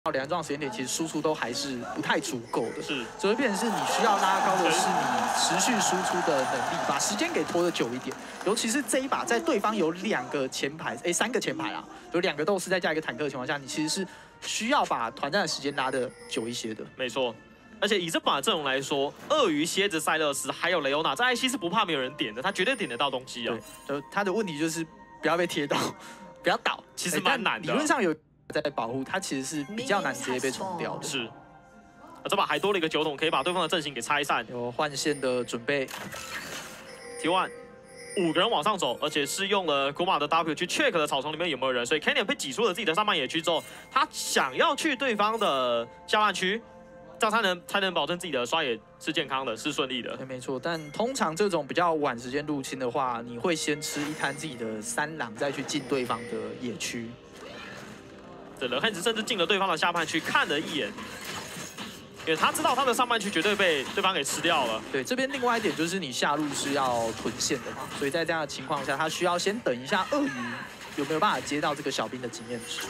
两撞时间点，其实输出都还是不太足够的。 是， 所以变成是你需要拉高的是你持续输出的能力，把时间给拖得久一点。尤其是这一把，在对方有3个前排啦，有2个斗士再加一个坦克的情况下，你其实是需要把团战的时间拉得久一些的。 没错。 而且以这把阵容来说，鳄鱼、蝎子、塞勒斯还有雷欧娜，在艾希是不怕没有人点的，他绝对点得到东西啊。 对，就他的问题就是不要被贴到，不要倒， 其实蛮难的。 理论上有在保护，他其实是比较难直接被冲掉的。 是。这把还多了一个酒桶，可以把对方的阵型给拆散。 有换线的准备。 T1。 5个人往上走，而且是用了古马的 W 去 check 了草丛里面有没有人，所以 Canyon 被挤出了自己的上半野区之后，他想要去对方的下半区。 这样才能保证自己的刷野是健康的，是顺利的。 对，没错。但通常这种比较晚时间入侵的话，你会先吃一摊自己的3狼，再去进对方的野区。 对了，汉子甚至进了对方的下半区看了一眼，因为他知道他的上半区绝对被对方给吃掉了。 对，这边另外一点就是你下路是要屯线的嘛，所以在这样的情况下，他需要先等一下鳄鱼有没有办法接到这个小兵的经验值。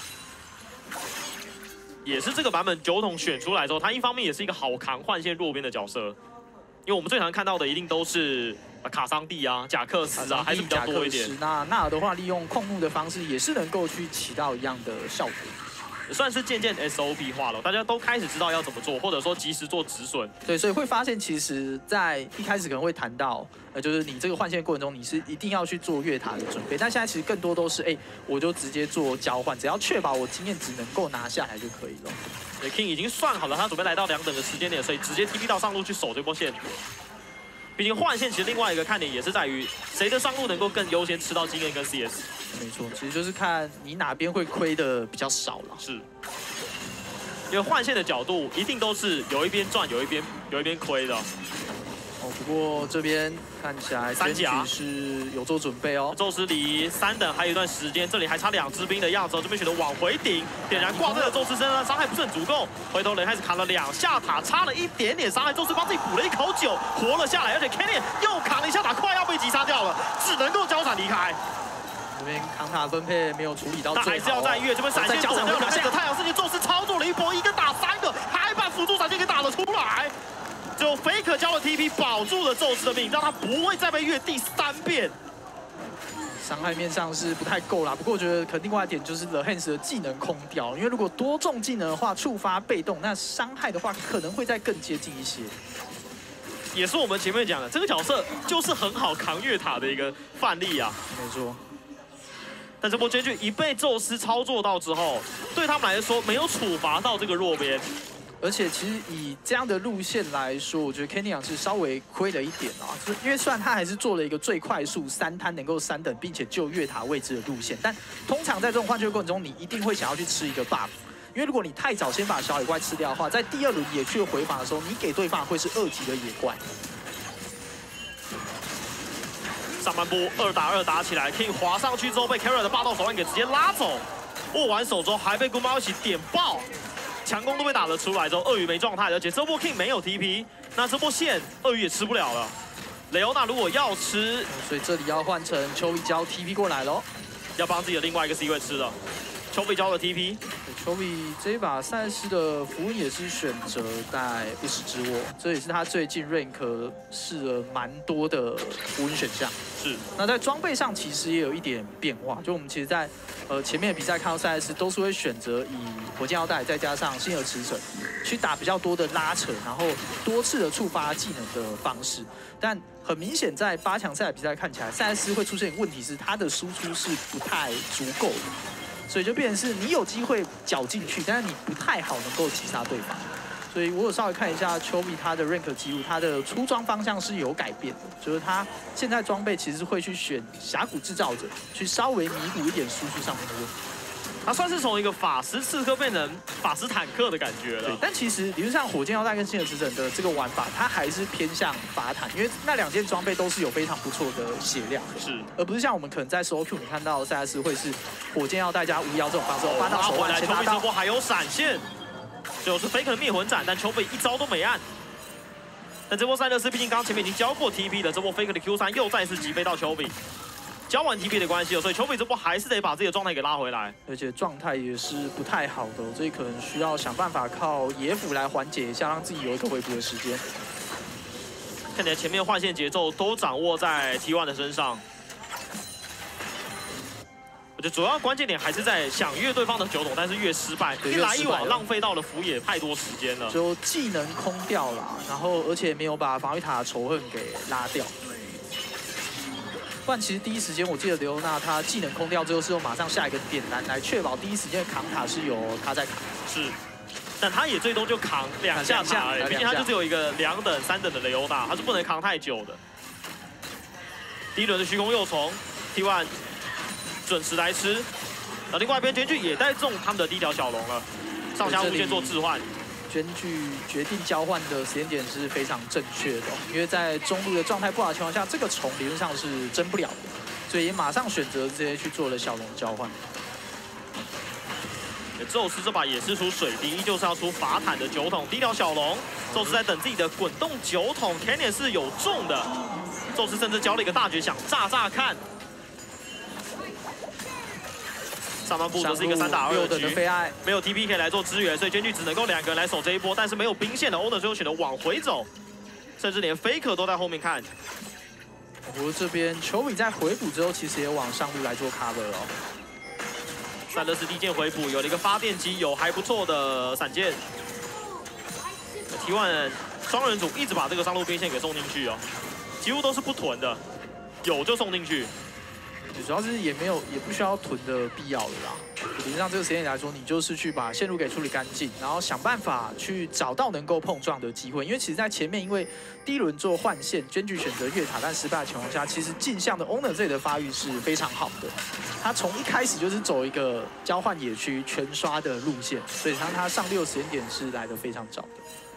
也是这个版本酒桶选出来之后，他一方面也是一个好扛换线弱边的角色，因为我们最常看到的一定都是卡桑蒂啊、贾克斯啊，还是比较多一点。 那纳尔的话，利用控怒的方式也是能够去起到一样的效果， 也算是渐渐 SOP 化了，大家都开始知道要怎么做，或者说及时做止损。 对，所以会发现其实，在一开始可能会谈到，就是你这个换线过程中，你是一定要去做越塔的准备，但现在其实更多都是，我就直接做交换，只要确保我经验值能够拿下来就可以了。 对 ，King 已经算好了，他准备来到2等的时间点，所以直接 TP 到上路去守这波线。毕竟换线其实另外一个看点也是在于谁的上路能够更优先吃到经验跟 CS。 没错，其实就是看你哪边会亏的比较少了。 是。 因为换线的角度一定都是有一边赚，有一边亏的。 哦，不过这边看起来3甲是有做准备哦。 宙斯离3等还有一段时间，这里还差2支兵的样子，这边选择往回顶，点燃挂在了宙斯身上，伤害不是很足够。回头雷开始扛了2下塔，差了一点点伤害，宙斯帮自己补了一口酒，活了下来，而且 Canyon 又扛了1下塔，快要被击杀掉了，只能够交闪离开。 这边扛塔分配没有处理到最好， 但还是要再越。这边闪现走掉2个太阳世界宙斯操作了一波，1个打3个，还把辅助闪现给打了出来。最后 Faker 交了 TP 保住了宙斯的命，让他不会再被越第3遍。 伤害面上是不太够啦，不过我觉得可能另外一点就是 The Hands 的技能空掉，因为如果多中技能的话，触发被动，那伤害的话可能会再更接近一些。 也是我们前面讲的，这个角色就是很好扛越塔的一个范例啊。 没错。 但这波间距一被宙斯操作到之后，对他们来说没有处罚到这个弱边， 而且其实以这样的路线来说，我觉得 Canyon 是稍微亏了一点啊，就是因为虽然他还是做了一个最快速3摊能够3等，并且救越塔位置的路线，但通常在这种换血过程中，你一定会想要去吃一个 buff， 因为如果你太早先把小野怪吃掉的话，在第2轮野区的回防的时候，你给对方会是2级的野怪。 上半波2打2打起来 ，King 滑上去之后被 Kara 的霸道手腕给直接拉走，握完手之后还被姑妈一起点爆，强攻都被打了出来之后，鳄鱼没状态，而且这波 King 没有 TP， 那这波线鳄鱼也吃不了了。雷欧娜如果要吃， 所以这里要换成丘比交 TP 过来喽， 要帮自己的另外一个 C 位吃了。丘比交的 TP， 丘比这一把赛事的符文也是选择带不死之握，这也是他最近 rank 试了蛮多的符文选项。 是， 那在装备上其实也有一点变化，就我们其实在前面的比赛看到赛事都是会选择以火箭腰带再加上星河驰骋去打比较多的拉扯，然后多次的触发技能的方式。但很明显在8强赛的比赛看起来，赛斯会出现一个问题是他的输出是不太足够的，所以就变成是你有机会搅进去，但是你不太好能够击杀对方。 所以我有稍微看一下丘比他的 rank 记录，他的出装方向是有改变的，就是他现在装备其实是会去选峡谷制造者，去稍微弥补一点输出上面的问题。 他算是从一个法师刺客变成法师坦克的感觉了。 但其实理论上火箭腰带跟星河驰骋的这个玩法，它还是偏向法坦，因为那2件装备都是有非常不错的血量， 是， 而不是像我们可能在 solo Q 你看到的赛斯会是火箭腰带加无腰这种方式，发到手腕先拿到。 这波还有闪现。 就是 Faker 的灭魂斩，但丘比一招都没按。但这波塞勒斯毕竟刚刚前面已经交过 TP 了，这波 Faker 的 Q3又再次击飞到丘比。 交完 TP 的关系所以丘比这波还是得把自己的状态给拉回来， 而且状态也是不太好的，所以可能需要想办法靠野辅来缓解一下，让自己有一个回补的时间。 看起来前面换线节奏都掌握在 T1 的身上。 我觉得主要关键点还是在想越对方的酒桶，但是越失败，一来一往浪费到了福野太多时间了。 就技能空掉了，然后而且没有把防御塔的仇恨给拉掉。不然其实第一时间我记得刘娜她技能空掉之后是用马上下一个点燃来确保第一时间的扛塔是由她在扛。 是，但他也最多就扛2下塔而已，毕竟他就只有一个2等、3等的雷欧娜，他是不能扛太久的。第一轮的虚空幼虫 T1。 准时来吃，那另外一边娟剧也带中他们的第一条小龙了，上下路线做置换。 娟剧决定交换的时间点是非常正确的，因为在中路的状态不好的情况下，这个虫理论上是争不了的，所以也马上选择直接去做了小龙交换。 宙斯这把也是出水滴，依旧是要出法坦的酒桶，第一条小龙，宙斯在等自己的滚动酒桶 ，Canyon 是有中的，宙斯甚至交了一个大绝响，炸炸看。 上半部就是一个3打2的局，没有 TP 可以来做支援，所以娟剧只能够2个人来守这一波，但是没有兵线的 Owner 最后选择往回走，甚至连 Faker 都在后面看。 不过这边球比在回补之后，其实也往上路来做 cover 了。 塞勒斯第一件回补有了一个发电机，有还不错的闪剑。T1 双人组一直把这个上路兵线给送进去哦，几乎都是不囤的，有就送进去。 主要是也不需要囤的必要了啦。理论上这个时间来说，你就是去把线路给处理干净，然后想办法去找到能够碰撞的机会。因为其实在前面，因为第一轮做换线，娟剧选择越塔但失败的情况下，其实镜像的 Owner 这里的发育是非常好的。他从一开始就是走一个交换野区全刷的路线，所以他上6时间点是来的非常早的。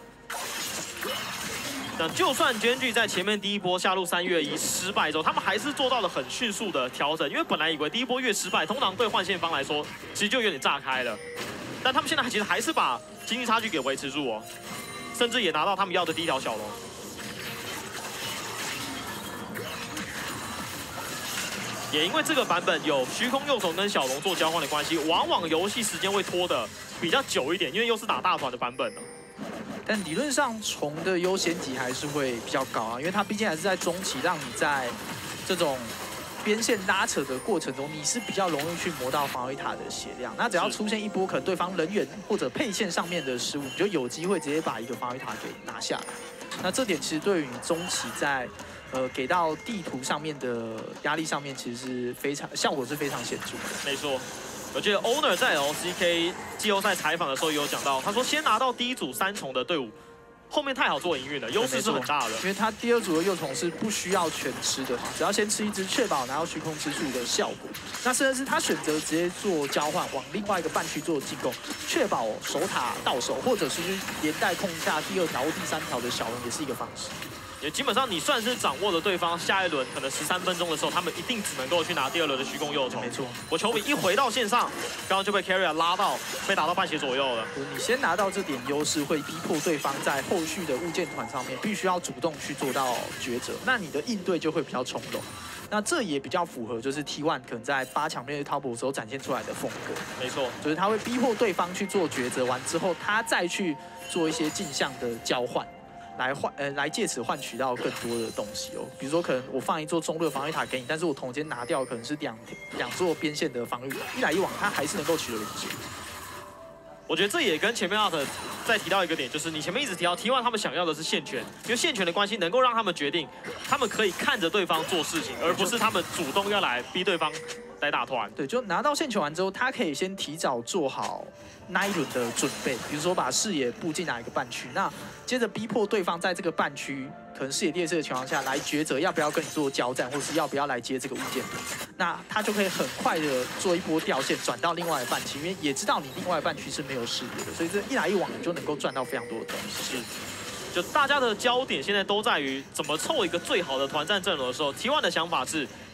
那就算娟剧在前面第一波下路3月1失败之后，他们还是做到了很迅速的调整，因为本来以为第一波越失败，通常对换线方来说其实就有点炸开了，但他们现在其实还是把经济差距给维持住哦，甚至也拿到他们要的第一条小龙。也因为这个版本有虚空幼虫跟小龙做交换的关系，往往游戏时间会拖得比较久一点，因为又是打大团的版本了。 但理论上虫的优先级还是会比较高啊，因为它毕竟还是在中期，让你在这种边线拉扯的过程中，你是比较容易去磨到防御塔的血量。那只要出现一波可能对方人员或者配线上面的失误，你就有机会直接把一个防御塔给拿下来。那这点其实对于你中期在给到地图上面的压力上面，其实是非常效果是非常显著的。 没错。 我记得 Owner 在 LCK 季后赛采访的时候也有讲到，他说先拿到第一组3重的队伍，后面太好做营运了，优势是很大的。 因为他第2组的幼虫是不需要全吃的，只要先吃一只，确保拿到虚空之术的效果。那甚至是他选择直接做交换，往另外一个半区做进攻，确保守塔到手，或者是连带控下第2条或第3条的小龙，也是一个方式。 也基本上你算是掌握了对方下一轮可能13分钟的时候，他们一定只能够去拿第2轮的虚空幼虫。 没错， 我球比一回到线上，刚刚就被 Carrier 拉到，被打到半血左右了。 你先拿到这点优势，会逼迫对方在后续的物件团上面必须要主动去做到抉择，那你的应对就会比较从容。那这也比较符合就是 T1 可能在8强面对 Top 的时候展现出来的风格。 没错， 就是他会逼迫对方去做抉择，完之后他再去做一些镜像的交换。 来借此换取到更多的东西哦，比如说可能我放一座中路的防御塔给你，但是我同时间拿掉可能是两座边线的防御，一来一往，它还是能够取得连接。 我觉得这也跟前面 Art 再提到一个点，就是你前面一直提到 T1 他们想要的是线权，因为线权的关系能够让他们决定，他们可以看着对方做事情，而不是他们主动要来逼对方来打团。 对，就拿到线球完之后，他可以先提早做好那一轮的准备，比如说把视野布进哪一个半区，那接着逼迫对方在这个半区可能视野劣势的情况下来抉择要不要跟你做交战，或是要不要来接这个物件，那他就可以很快的做一波掉线转到另外的半区，因为也知道你另外的半区是没有视野的，所以这一来一往你就能够赚到非常多的东西。 是。就大家的焦点现在都在于怎么凑一个最好的团战阵容的时候 ，T1 的想法是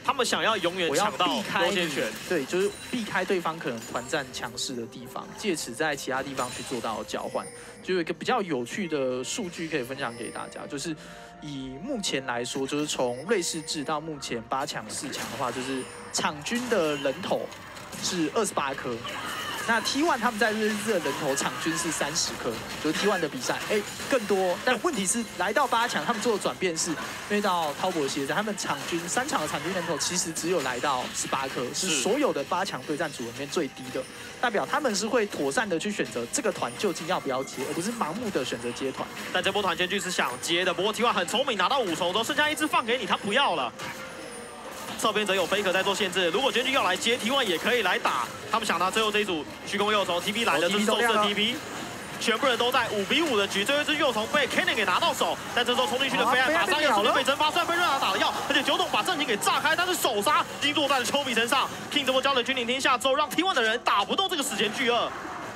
他们想要永远抢到优先权， 对，就是避开对方可能团战强势的地方，借此在其他地方去做到交换。就有一个比较有趣的数据可以分享给大家，就是以目前来说，就是从瑞士制到目前8强、4强的话，就是场均的人头是28颗。那 T1 他们在瑞士制的人头场均是30颗，就是 T1 的比赛，更多。但问题是来到8强，他们做的转变是，因为到滔搏系列赛，他们场均3场的场均人头其实只有来到18颗，是所有的8强对战组里面最低的，代表他们是会妥善的去选择这个团究竟要不要接，而不是盲目的选择接团。 但这波团监剧是想接的，不过 T1 很聪明，拿到5重之后，剩下一只放给你，他不要了。侧边则有 Faker 在做限制，如果监剧要来接 T1 也可以来打。他们想到最后这一组虚空右虫 TP 来了，这是宙斯的 TP， 全部人都在5比5的局，最后一只右虫被 Cannon 给拿到手，但这时候冲进去的飞艾马上有瞬间被蒸发，虽然被热拿打了药，而且九董把阵型给炸开，但是手杀已经落在了丘比身上。King 这波交了君临天下之后，让 T1 的人打不动这个史前巨鳄。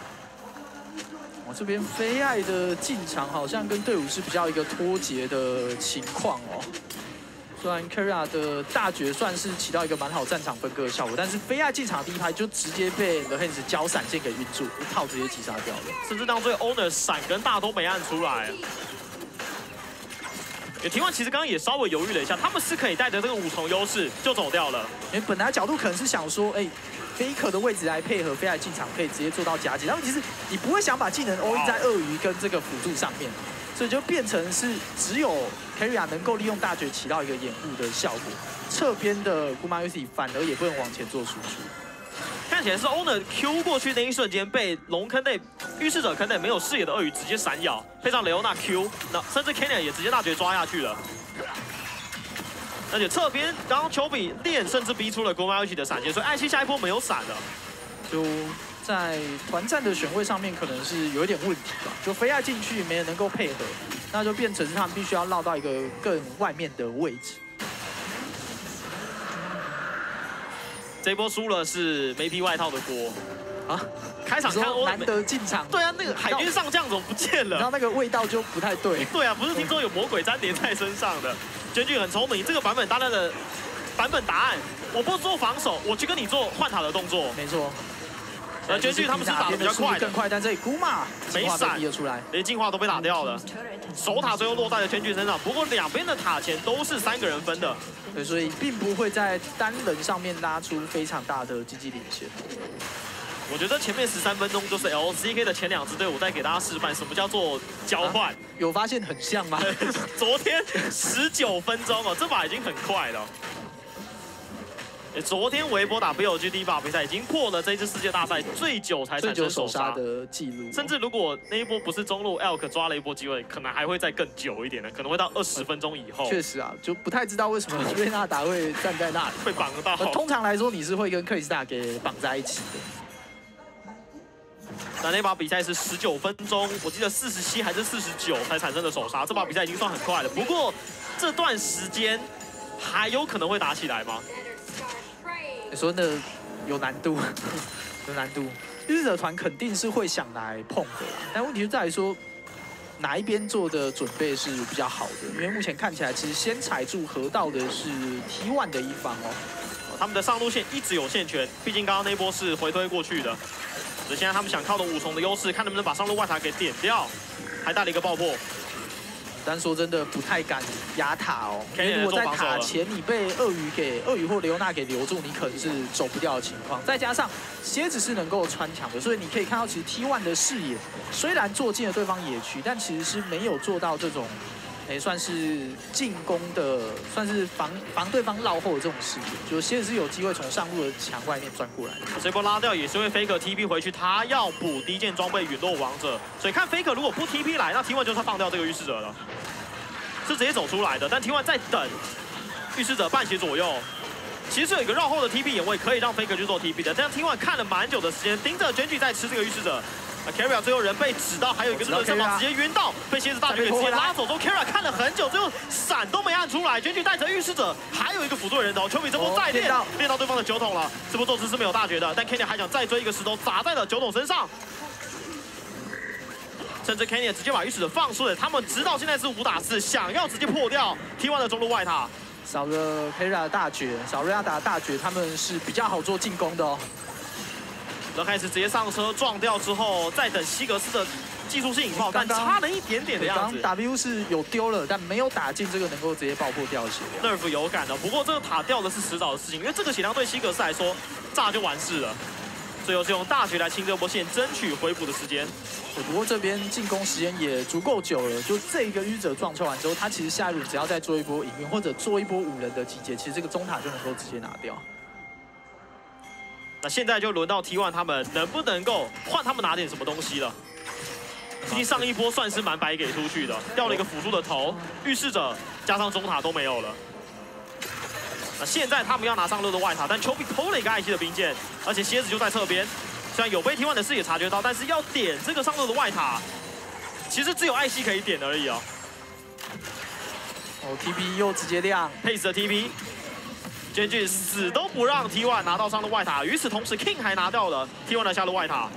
这边飞艾的进场好像跟队伍是比较一个脱节的情况哦。虽然 Keria 的大绝算是起到一个蛮好战场分割的效果，但是飞艾进场第一拍就直接被 The Hands 交闪现给晕住，一套直接击杀掉了， 甚至让这个 Owner 闪跟大都没按出来。T1其实刚刚也稍微犹豫了一下，他们是可以带着这个5重优势就走掉了。 因为本来角度可能是想说，Faker 的位置来配合飞艾进场，可以直接做到夹击，但问题是你不会想把技能 all in 在鳄鱼跟这个辅助上面。所以就变成是只有 Keria 能够利用大绝起到一个掩护的效果，侧边的 Gumayusi 反而也不能往前做输出。 看起来是 Owner Q 过去那一瞬间被龙坑内预示者坑内没有视野的鳄鱼直接闪咬，配上雷欧娜 Q， 那甚至 Cannon 也直接大绝抓下去了。而且侧边刚刚丘比练甚至逼出了 Gumayusi 的闪现，所以艾希下一波没有闪了。 就在团战的选位上面可能是有一点问题吧，就飞艾进去没人能够配合，那就变成是他们必须要绕到一个更外面的位置。 这一波输了是没披外套的锅啊！ 开场看难得进场， 对啊，那个海军上将怎么不见了？ 然后那个味道就不太对。 对啊，不是听说有魔鬼粘叠在身上的。监剧很聪明，这个版本答案的版本答案，我不做防守，我去跟你做换塔的动作。 没错。 监剧他们是打得比较快的， 更快，但这里Guma 没闪出来， 连进化都被打掉了。守塔最后落在了监剧身上，不过两边的塔前都是3个人分的， 对，所以并不会在单人上面拉出非常大的积极领先。 我觉得前面13分钟就是 LCK 的前2支队伍在给大家示范什么叫做交换。 有发现很像吗？ 昨天19分钟哦，这把已经很快了。昨天微博打 BLG 第一把比赛已经破了这一次世界大赛最久才产生首杀的记录， 甚至如果那一波不是中路 Elk 抓了一波机会，可能还会再更久一点的，可能会到20分钟以后。 确实啊，就不太知道为什么瑞纳达会站在那里， 会绑到。 通常来说，你是会跟克里斯塔给绑在一起的。 那把比赛是19分钟，我记得47还是49才产生的首杀，这把比赛已经算很快了。不过这段时间还有可能会打起来吗？ 你说那有难度，有难度。日者团肯定是会想来碰的，但问题就在于说哪一边做的准备是比较好的。因为目前看起来，其实先踩住河道的是 T1 的一方哦。 他们的上路线一直有线权，毕竟刚刚那波是回推过去的。所以现在他们想靠的5重的优势，看能不能把上路外塔给点掉，还带了一个爆破。 但说真的，不太敢压塔哦。因为如果在塔前你被鳄鱼或雷欧娜给留住，你可能是走不掉的情况。再加上蝎子是能够穿墙的，所以你可以看到，其实 T1 的视野虽然做进了对方野区，但其实是没有做到这种，算是进攻的，算是防对方绕后的这种视野。就是蝎子是有机会从上路的墙外面钻过来的。 这波拉掉也是因为 Faker TP 回去，他要补第一件装备陨落王者，所以看 Faker 如果不 TP 来，那 T1 就是放掉这个预示者了。是直接走出来的，但 T1 在等预示者半血左右。其实是有一个绕后的 TP 眼位可以让 Faker 去做 TP 的，但 T1 看了蛮久的时间，盯着 Genji 在吃这个预示者。Keria 最后人被指到，还有一个这个身法直接晕到，被蝎子大绝给直接拉走之后 ，Keria 看了很久，最后闪都没按出来。Genji 带着预示者，还有一个辅助人头，丘比这波再练到对方的9桶了。这波宙斯是没有大绝的，但 Keria 还想再追一个石头砸在了9桶身上。甚至 Canyon 直接把预示者放出了，他们直到现在是5打4，想要直接破掉 T1 的中路外塔。 少了 Kera 的大绝，少了亚达的大绝，他们是比较好做进攻的哦。 然后开始直接上车撞掉之后，再等西格斯的技术性引爆，但差了一点点的样子。 刚 W 是有丢了，但没有打进这个能够直接爆破掉的血量。 Nerf 有感的，不过这个塔掉的是迟早的事情，因为这个血量对西格斯来说炸就完事了。最后是用大绝来清这波线，争取回补的时间。 不过这边进攻时间也足够久了，就这个淤者撞抽完之后，他其实下一轮只要再做一波营运或者做一波5人的集结，其实这个中塔就能够直接拿掉。 那现在就轮到 T1 他们能不能够换他们拿点什么东西了？毕竟上一波算是蛮白给出去的，掉了一个辅助的头，预示着加上中塔都没有了。那现在他们要拿上6的外塔，但丘比偷了一个艾希的兵剑，而且蝎子就在侧边。虽然有被 T1 的视野察觉到，但是要点这个上6的外塔，其实只有艾希可以点而已哦。 TP 又直接亮， 配置的 TP。Genji 死都不让 T1 拿到上路外塔，与此同时 King 还拿掉了 T1 的下路外塔。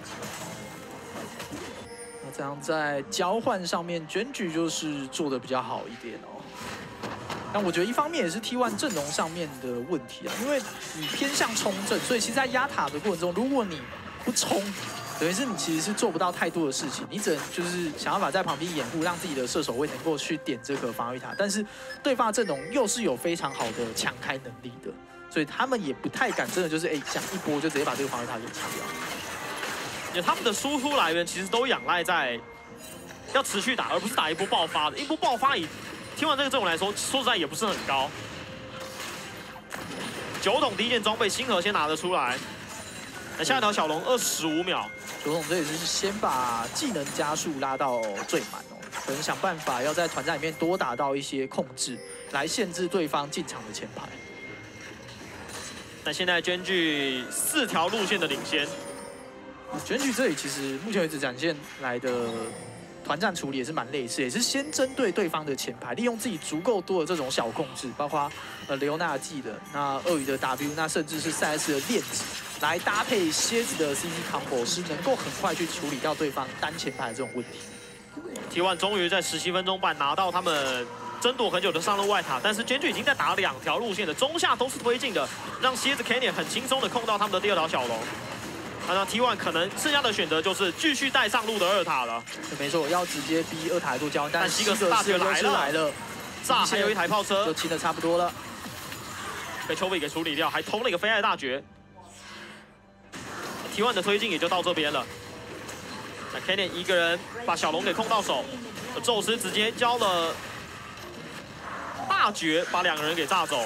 那这样在交换上面 ，Genji 就是做的比较好一点哦。但我觉得一方面也是 T1 阵容上面的问题啊，因为你偏向冲阵，所以其实在压塔的过程中，如果你不冲，等于是你其实是做不到太多的事情，你只能就是想办法在旁边掩护，让自己的射手位能够去点这个防御塔。但是对方的阵容又是有非常好的抢开能力的，所以他们也不太敢真的就是想一波就直接把这个防御塔给抢掉。 因为他们的输出来源其实都仰赖在要持续打，而不是打一波爆发的。一波爆发以T1这个阵容来说，说实在也不是很高。9桶第一件装备星河先拿得出来，那下一条小龙25秒。 9桶这也是先把技能加速拉到最满哦，可能想办法要在团战里面多打到一些控制，来限制对方进场的前排。 但现在Genji 4条路线的领先 ，Genji这里其实目前为止展现来的团战处理也是蛮类似，也是先针对对方的前排，利用自己足够多的这种小控制，包括刘纳技的那鳄鱼的 W， 那甚至是赛斯的链子，来搭配蝎子的 CC combo， 是能够很快去处理掉对方单前排的这种问题。 T1 终于在17分钟半拿到他们争夺很久的上路外塔，但是 Genji 已经在打2条路线的，中下都是推进的，让蝎子 Canyon 很轻松的控到他们的第2条小龙。那 T1 可能剩下的选择就是继续带上路的2塔了。 没错，要直接逼2塔做交换，但西格斯大绝来了，炸还有一台炮车， 就清的差不多了， 被丘比给处理掉，还偷了一个飞爱大绝。T1 的推进也就到这边了。那 Canyon 一个人把小龙给控到手，宙斯直接交了大绝，把2个人给炸走。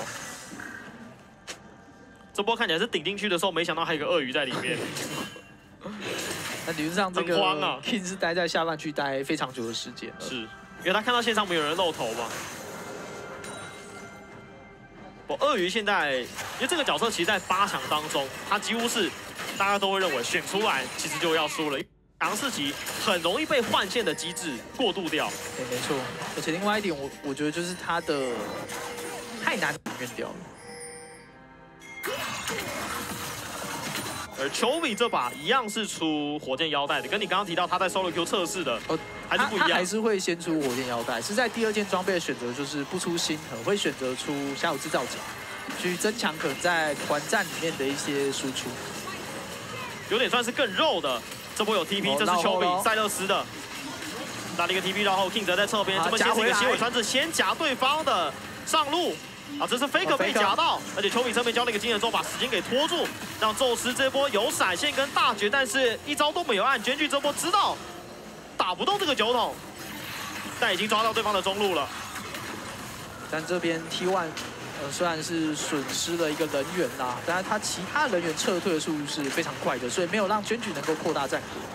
这波看起来是顶进去的时候，没想到还有个鳄鱼在里面。 那理论上这个 King 是待在下半区待非常久的时间了， 是因为他看到线上没有人露头嘛。鳄鱼现在，因为这个角色其实在8强当中，他几乎是大家都会认为选出来其实就要输了。强势级很容易被换线的机制过渡掉。 对，没错。而且另外一点，我觉得就是他的太难面掉了。 而丘比这把一样是出火箭腰带的，跟你刚刚提到他在 Solo Q 测试的，还是不一样。 他还是会先出火箭腰带，是在第2件装备的选择就是不出星河，会选择出下午制造者，去增强可能在团战里面的一些输出。 有点算是更肉的。这波有 TP， 这是丘比塞勒斯的，打了一个 TP 绕后 ，King 则在侧边，这边先是一个血尾穿刺，先夹对方的上路。这是 Faker 被夹到，而且丘比侧面交了一个技能之后，把时间给拖住，让宙斯这波有闪现跟大绝，但是一招都没有按。Genji这波知道打不动这个9桶，但已经抓到对方的中路了。 但这边 T1 虽然是损失了一个人员啦，但是他其他人员撤退的速度是非常快的，所以没有让Genji能够扩大战果。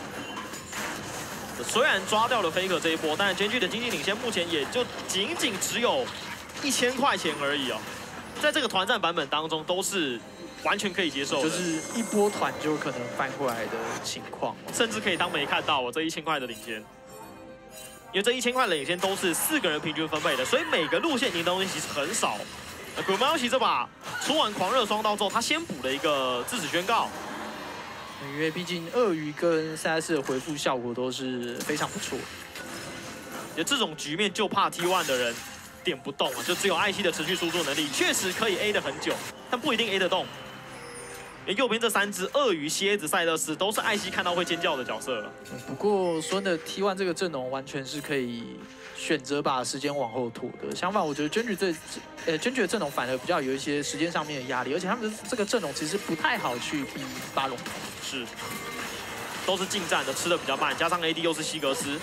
虽然抓掉了 Faker 这一波，但是 Genji 的经济领先目前也就仅只有1000块钱而已哦，在这个团战版本当中都是完全可以接受的， 就是一波团就可能翻过来的情况， 甚至可以当没看到这1000块的领先，因为这1000块的领先都是4个人平均分配的，所以每个路线赢的东西其实很少。古马尤奇这把出完狂热双刀之后，他先补了一个制止宣告， 因为毕竟鳄鱼跟赛斯的回复效果都是非常不错， 就这种局面就怕 T1 的人点不动啊，就只有艾希的持续输出能力，确实可以 A 的很久，但不一定 A 得动。因为右边这3只鳄鱼、蝎子、赛勒斯都是艾希看到会尖叫的角色了。 不过孙的 T1这个阵容完全是可以选择把时间往后拖的。相反，我觉得Genji的阵容反而比较有一些时间上面的压力，而且他们的这个阵容其实不太好去逼巴龙。 是，都是近战的，吃的比较慢，加上 AD 又是西格斯，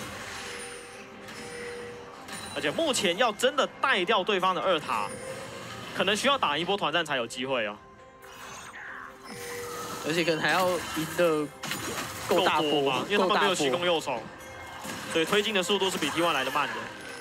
而且目前要真的带掉对方的2塔，可能需要打一波团战才有机会哦。 而且可能还要赢得够大波吧，因为他们没有7攻6宠，所以推进的速度是比 T1 来的慢的。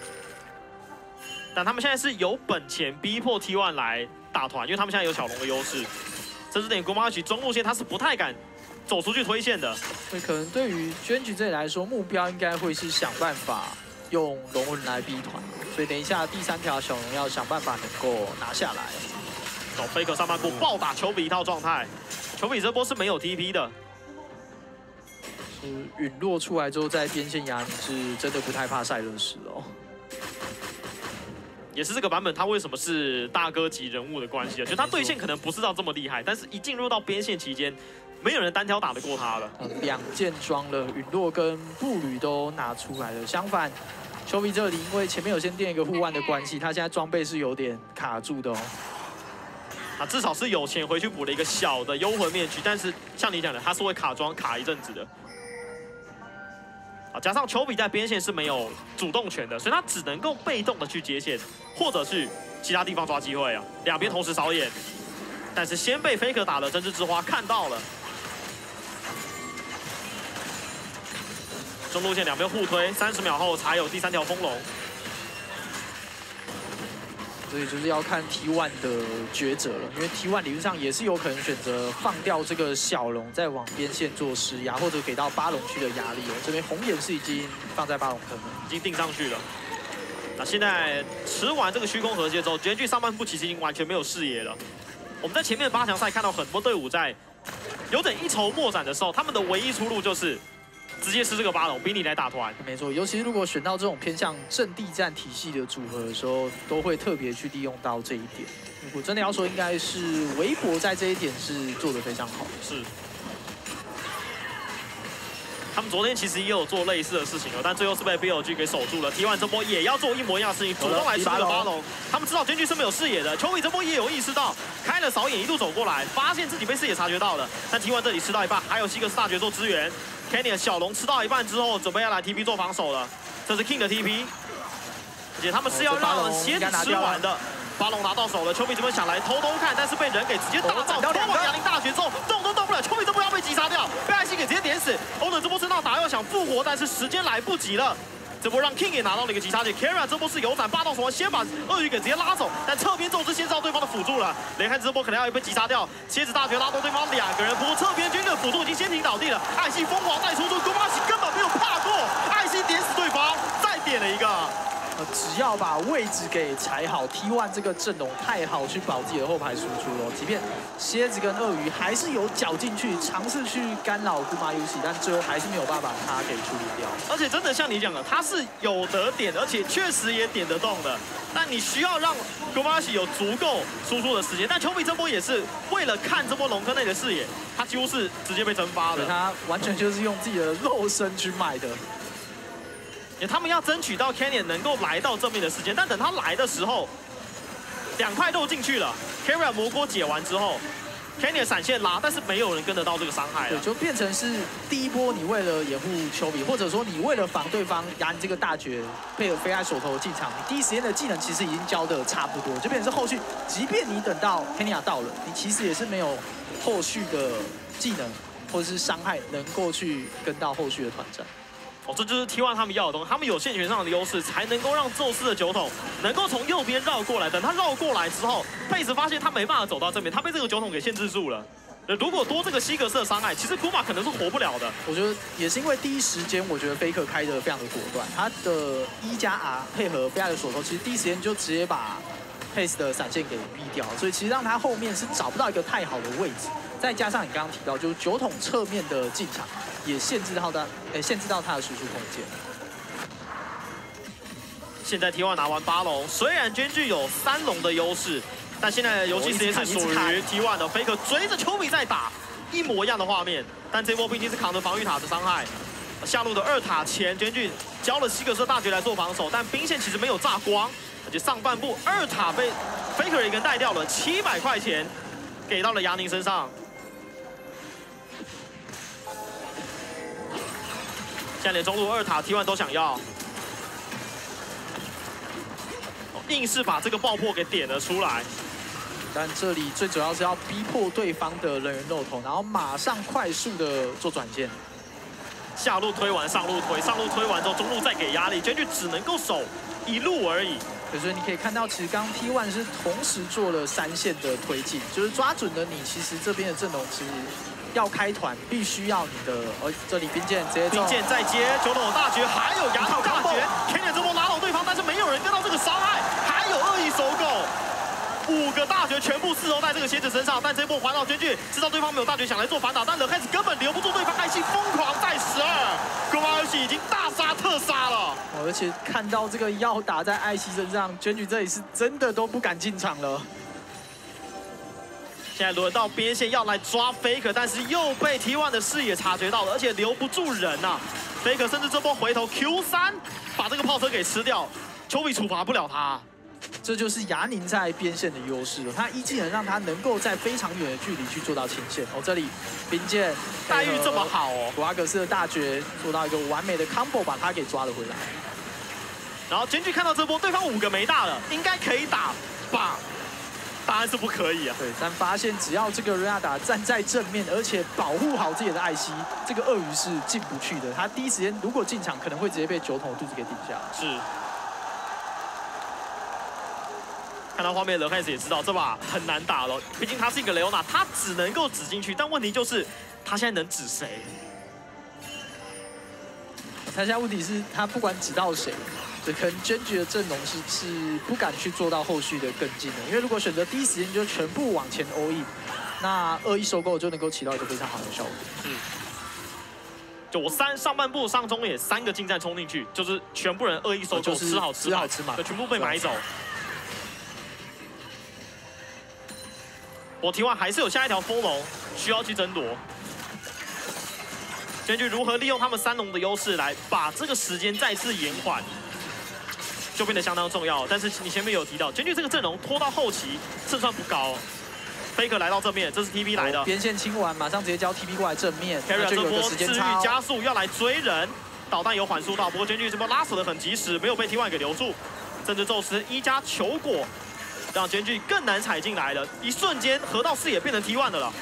但他们现在是有本钱逼迫 T1 来打团，因为他们现在有小龙的优势。甚至点Gumayusi中路线他是不太敢走出去推线的。 所以可能对于 Genji 这里来说，目标应该会是想办法用龙魂来逼团。所以等一下第3条小龙要想办法能够拿下来。 走 Faker 上半部暴打丘比一套状态。丘比这波是没有 TP 的， 陨落出来之后，在边线压你是真的不太怕赛勒斯哦。 也是这个版本他为什么是大哥级人物的关系啊？就他对线可能不是到这么厉害，但是一进入到边线期间，没有人单挑打得过他了。 2件装了，陨落跟步履都拿出来了。相反，丘比这里因为前面有先垫一个护腕的关系，他现在装备是有点卡住的哦。 啊，至少是有钱回去补了一个小的幽魂面具，但是像你讲的，他是会卡装卡一阵子的。啊，加上丘比在边线是没有主动权的，所以他只能够被动的去接线，或者去其他地方抓机会啊。2边同时扫眼，但是先被 Faker 打了真知之花看到了。中路线2边互推，30秒后才有第3条风龙。 所以就是要看 T1 的抉择了，因为 T1 理论上也是有可能选择放掉这个小龙，再往边线做施压，或者给到巴龙区的压力哦。这边红眼是已经放在巴龙坑了， 已经定上去了。那现在吃完这个虚空河蟹之后，Genji上半部其实已经完全没有视野了。我们在前面8强赛看到很多队伍在有点一筹莫展的时候，他们的唯一出路就是直接吃这个巴龙，逼你来打团。 没错，尤其是如果选到这种偏向阵地战体系的组合的时候，都会特别去利用到这一点。我真的要说，应该是微博在这一点是做得非常好。 是。他们昨天其实也有做类似的事情哦，但最后是被 BLG 给守住了。T1这波也要做一模一样的事情，主动来吃这个巴龙。他们知道Genji是没有视野的，丘比这波也有意识到，开了扫眼一路走过来，发现自己被视野察觉到了。但T1这里吃到一半，还有西格斯大绝做支援。Kenny 小龙吃到一半之后，准备要来 TP 做防守了。这是 King 的 TP， 而且他们是要让蝎子吃完的。巴龙拿到手了，丘比这边想来偷偷看，但是被人给直接打爆，拖完哑铃大绝之后动都动不了，丘比这波要被击杀掉，被艾希给直接点死。欧能这波身上打要想复活，但是时间来不及了。这波让 King 也拿到了一个击杀点 ，Kara 这波是有斩霸道手环，先把鳄鱼给直接拉走，但侧边宙斯先知道对方的辅助了，连看这波可能要被击杀掉，蝎子大绝拉动对方2个人，不过侧边军的辅助已经先停倒地了，艾希疯狂带出Gumayusi根本没有怕过，艾希点死对方，再点了一个。 只要把位置给踩好 ，T1 这个阵容太好去保自己的后排输出了。即便蝎子跟鳄鱼还是有搅进去，尝试去干扰Gumayusi，但最后还是没有办法把他给处理掉。 而且真的像你讲的，他是有得点，而且确实也点得动的。但你需要让Gumayusi有足够输出的时间。但丘比这波也是为了看这波龙坑内的视野，他几乎是直接被蒸发了。 他完全就是用自己的肉身去卖的。 他们要争取到 Canyon 能够来到正面的时间，但等他来的时候，2块肉进去了 ，Kara 魔锅解完之后 ，Canyon 闪现拉，但是没有人跟得到这个伤害了， 就变成是第一波你为了掩护丘比，或者说你为了防对方压你这个大绝，配合飞爱手头进场，你第一时间的技能其实已经教的差不多，就变成是后续，即便你等到 Kenya 到了，你其实也是没有后续的技能或者是伤害能够去跟到后续的团战。 哦，这就是 T1 他们要的东西，他们有线权上的优势，才能够让宙斯的9桶能够从右边绕过来。等他绕过来之后，佩斯发现他没办法走到正面，他被这个9桶给限制住了。如果多这个西格斯的伤害，其实Guma可能是活不了的。 我觉得也是因为第一时间，我觉得 Faker 开得非常的果断，他的1+R 配合贝亚的手头，其实第一时间就直接把 Pace 的闪现给逼掉，所以其实让他后面是找不到一个太好的位置。再加上你刚刚提到，就是9桶侧面的进场也限制到他的输出空间。 现在 T1 拿完8龙，虽然娟具有3龙的优势，但现在的游戏时间是属于 T1 的。Faker 追着丘比在打，一模一样的画面，但这波毕竟是扛着防御塔的伤害。下路的2塔前，娟具交了希格斯大绝来做防守，但兵线其实没有炸光，而且上半部2塔被 Faker 一个人带掉了，700块钱给到了亚宁身上。现在连中路2塔 T1 都想要。 硬是把这个爆破给点了出来， 但这里最主要是要逼迫对方的人员漏头，然后马上快速的做转线， 下路推完上路推，上路推完之后中路再给压力，娟具只能够守1路而已。 所以你可以看到，其实刚 T1 是同时做了3线的推进，就是抓准了你，其实这边的阵容其实要开团，必须要你的，这里兵剑直接兵剑再接9龙大绝，还有牙套大绝 ，Kenny 这波拉倒对方，但是没有人跟到这个伤害。 还有恶意收购，5个大绝全部4楼在这个蝎子身上，但这波环绕娟具知道对方没有大绝，想来做反打，但冷开始根本留不住对方，艾希疯狂在12，国王游戏已经大杀特杀了。 而且看到这个要打在艾希身上，娟具这里是真的都不敢进场了。 现在轮到边线要来抓 Faker， 但是又被 T1 的视野察觉到了，而且留不住人呐、Faker 甚至这波回头 Q3 把这个炮车给吃掉，丘比处罚不了他。 这就是牙宁在边线的优势了，他一技能让他能够在非常远的距离去做到前线。这里兵剑待遇这么好哦， 古阿格斯的大绝做到一个完美的 combo， 把他给抓了回来。 然后娟具看到这波对方5个没大了，应该可以打吧？答案是不可以啊。 对，但发现只要这个瑞亚达站在正面，而且保护好自己的艾希，这个鳄鱼是进不去的。他第一时间如果进场，可能会直接被9桶肚子给顶下。 是。 看到画面，冷汉斯也知道这把很难打了。毕竟他是一个雷欧娜，他只能够指进去，但问题就是他现在能指谁？ 他现在问题是，他不管指到谁，可能娟具的阵容是不敢去做到后续的跟进的，因为如果选择第一时间就全部往前 all in， 那恶意收购就能够起到一个非常好的效果。 是。就我上半部上中野3个近战冲进去，就是全部人恶意收购，吃好吃满，就全部被买走。 我T1还是有下一条风龙需要去争夺，娟具如何利用他们3龙的优势来把这个时间再次延缓，就变得相当重要。但是你前面有提到，娟具这个阵容拖到后期胜算不高。Faker 来到正面，这是 TP 来的， 边线清完，马上直接交 TP 过来正面 ，Carry 这波治愈加速要来追人，导弹有缓速到，不过娟具这波拉手的很及时，没有被 T1 给留住，甚至宙斯1加球果。 让娟具更难踩进来了，一瞬间河道视野变成 T1 的了。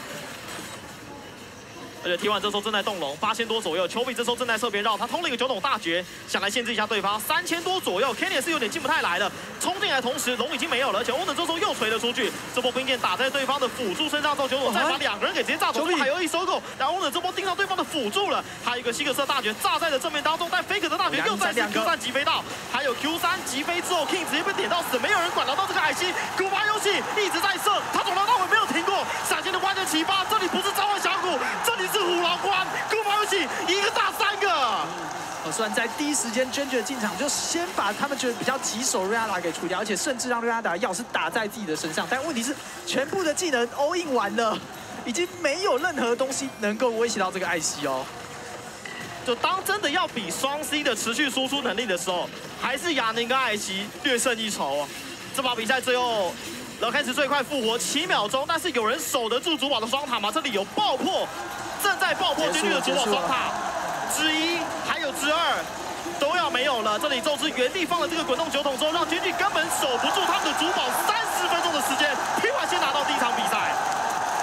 而且 T1 这时候正在动龙，8000多左右，丘比这时候正在侧边绕，他通了一个9桶大绝，想来限制一下对方，3000多左右 ，Kenny 也是有点进不太来了，冲进来同时龙已经没有了，而且欧能这时候又锤了出去，这波兵剑打在对方的辅助身上之后，9桶再把2个人给直接炸走，还有一收购，然后欧能这波盯上对方的辅助了，还有一个希格斯大绝炸在了正面当中，但 Faker 的大绝又再次 Q3 击飞到，还有 Q3 击飞之后 ，King 直接被点到死，没有人管得到这个艾希，古巴游戏一直在射，他从头到尾没有停过，闪现的万箭齐发，这里不是召唤峡谷，这里是虎牢关。 古巴游戏一个打3个， 虽然在第一时间娟具进场就先把他们觉得比较棘手瑞亚达给除掉，而且甚至让瑞亚达钥匙打在自己的身上，但问题是全部的技能 all in 完了，已经没有任何东西能够威胁到这个艾希哦。 就当真的要比双 C 的持续输出能力的时候，还是亚宁跟艾希略胜一筹啊。这把比赛最后。 然后开始最快复活7秒钟，但是有人守得住主堡的双塔吗？这里有爆破，正在爆破娟具的主堡双塔，之1还有之2都要没有了。这里宙斯原地放了这个滚动9桶之后，让娟具根本守不住他们的主堡30分钟的时间，T1先拿到第1场比赛。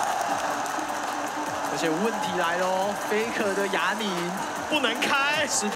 而且问题来喽 ，Faker 的亚宁不能开。